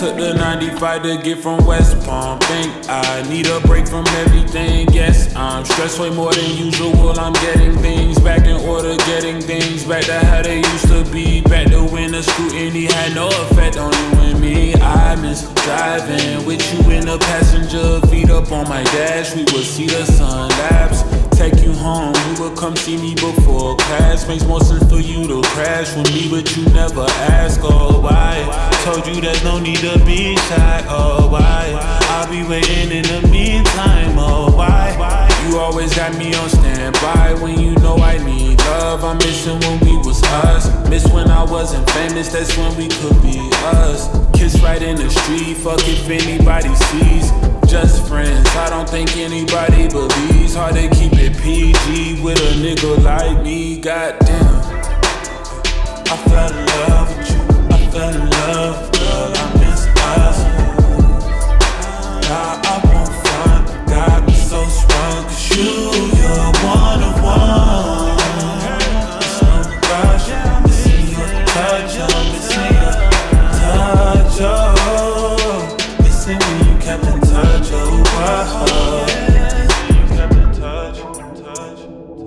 Took the 95 to get from West Palm. Think I need a break from everything. Yes, I'm stressed way more than usual. I'm getting things back in order, getting things back to how they used to be. Back to when the scrutiny had no effect on you and me. I miss driving with you in the passenger, feet up on my dash. We would see the sun lapse, take you home. You would come see me before class. Makes more sense for you to crash with me, but you never ask, oh why? Told you there's no need to be shy, oh why? I'll be waiting in the meantime, oh why? You always got me on standby when you know I need love. I'm missing when we was us. Miss when I wasn't famous, that's when we could be us. Kiss right in the street, fuck if anybody sees. Just friends, I don't think anybody believes. Hard to keep it PG with a nigga like me, goddamn. I fell in love with you, I fell in love, girl, I miss us. Now I won't front, got me so strong, 'cause you're one of one. It's no rush, missing your touch, I'm missing your touch, oh. Missing when you kept in touch, oh wow. You kept in touch, touch.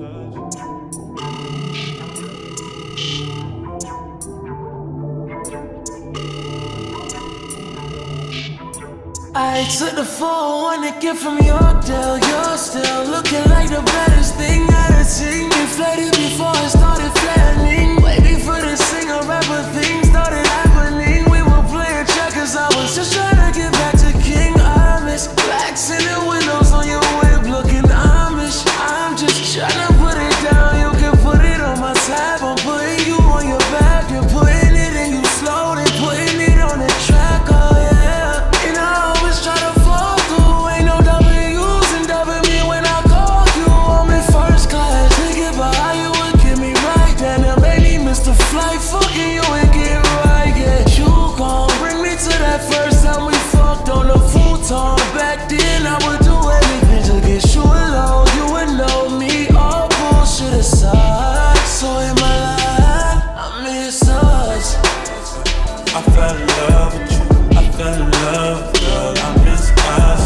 I took the 401 to get from your deal. You're still looking like the baddest thing I've seen. You flooded before it started flattening. Way before the singer rapper thing started happening. We were playing checkers, I was just trying to get back to King. I miss blacks in the windows on your whip looking Amish. I'm just trying to put it down, you can put it on my tab. I'm putting you on your back, you're putting it in you slow, then putting it on the track, oh yeah. Try to fall through, ain't no W's and dubbing me when I call you. I'm in first class, think about how you would get me right. Then that made me miss the flight, fucking you and get right. Yeah, you gon' bring me to that first time we fucked on the futon. Back then I would do anything to get you alone. You would know me, all bullshit aside. So in my life, I miss us. I fell in love with you, I fell in love, girl, I miss us.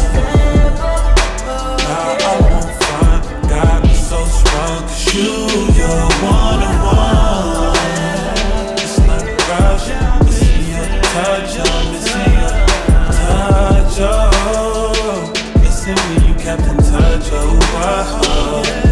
Now I won't front, got me so strong, 'cause you're one of one. It's not a rush, missing your touch, I'm missing your touch, oh. Missing when you kept in touch, oh wow.